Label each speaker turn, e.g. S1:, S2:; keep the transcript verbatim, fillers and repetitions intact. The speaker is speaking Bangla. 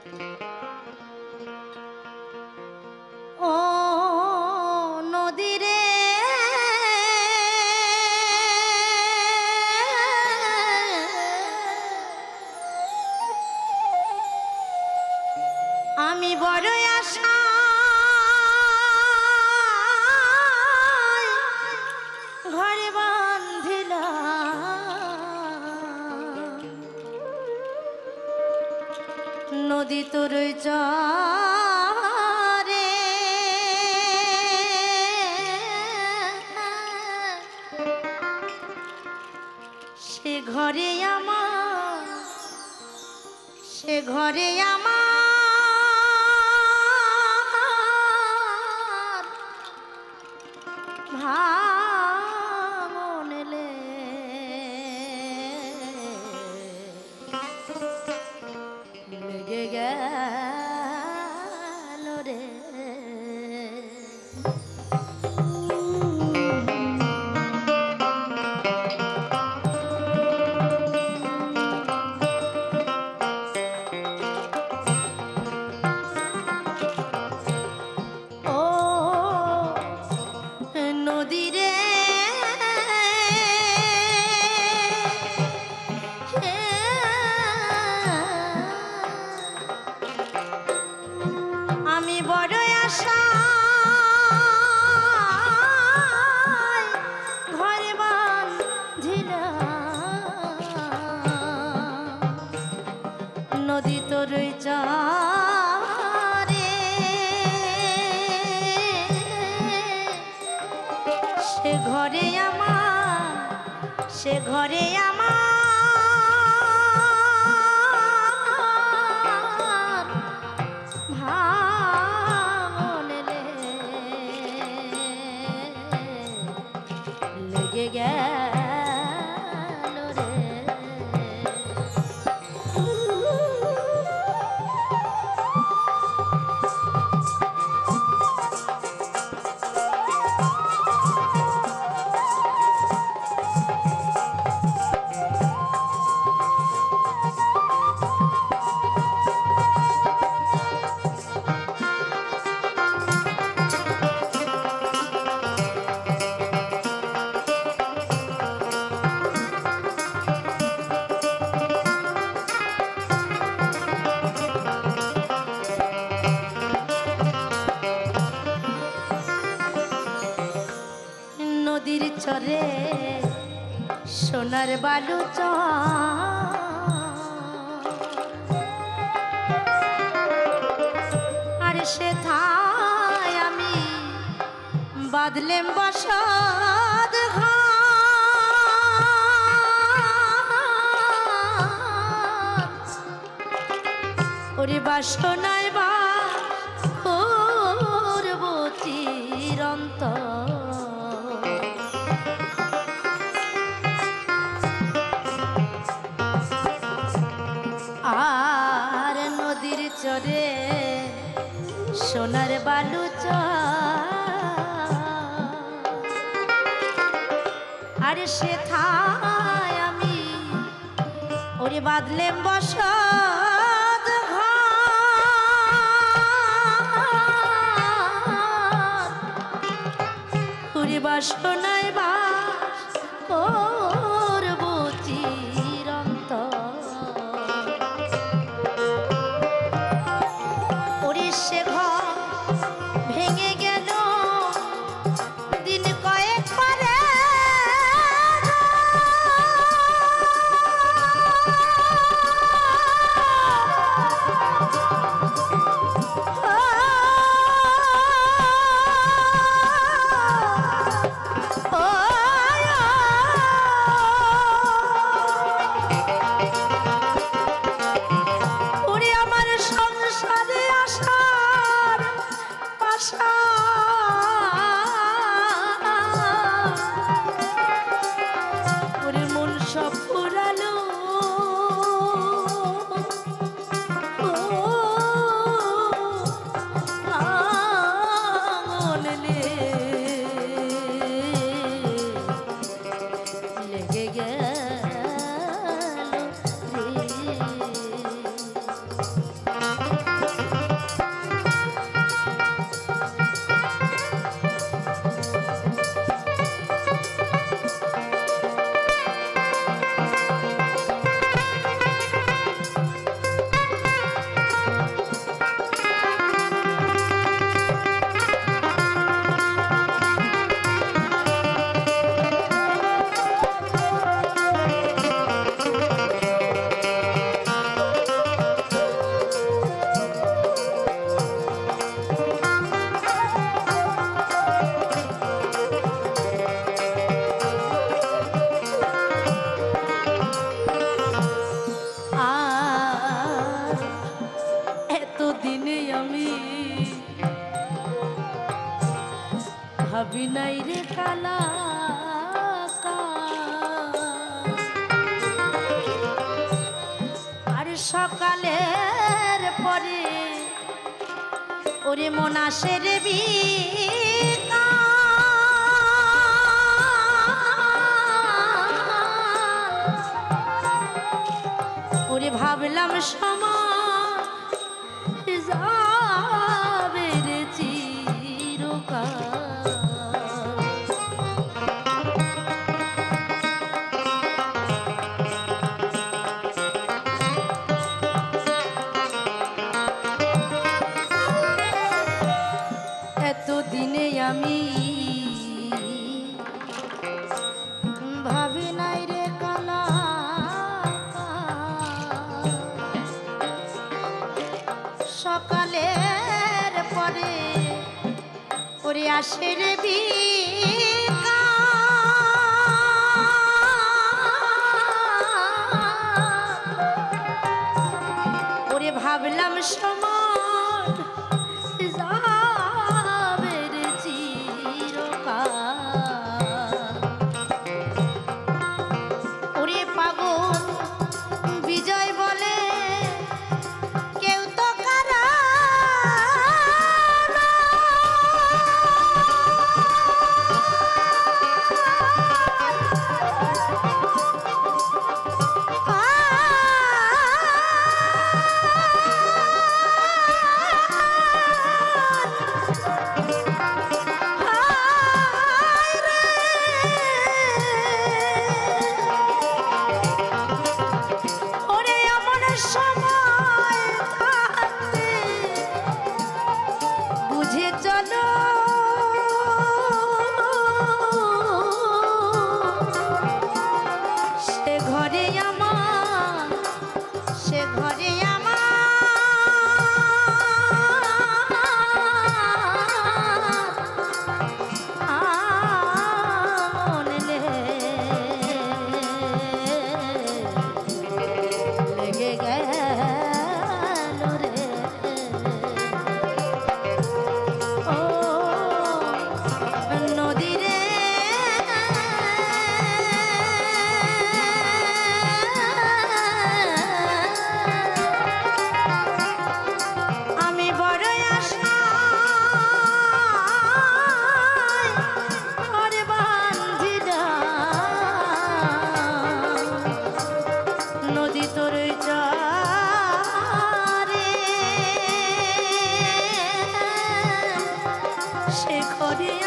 S1: ও নদীরে আমি বড় আশা ঘরে বাঁধিলাম নদী তোর চরে সে ঘরে আমার সে ঘরে আমার ভামনেলে লেগে গেল রে নদী তোর চরে সে ঘরে আমার সে ঘরে আমার ভাঙনেলে লেগে গেল রে নদীর চরে সোনার বালু আর সে থাই আমি বাদলেম বসত ওরে বাসনায় বা করব চিরন্তন আর নদীর চরে সোনার বালু আর সে থাই আমি ওরে বাদলেম বসত ওরে বাসনায় বাস করব চিরন্তন সে ঘর ভেঙে গেল দিন কয়েক পরে ভাবি নাই রে কালা আর সকালের পরে ওরে মন আসে রে বিকা ওরে ভাবলাম সময় যাবে রে চিরকাল এতদিনে আমি ভাবি নাই রে কালা সকালের পরে ওরে আসে রে বিকা ওরে ভাবলাম সময় সে ঘরে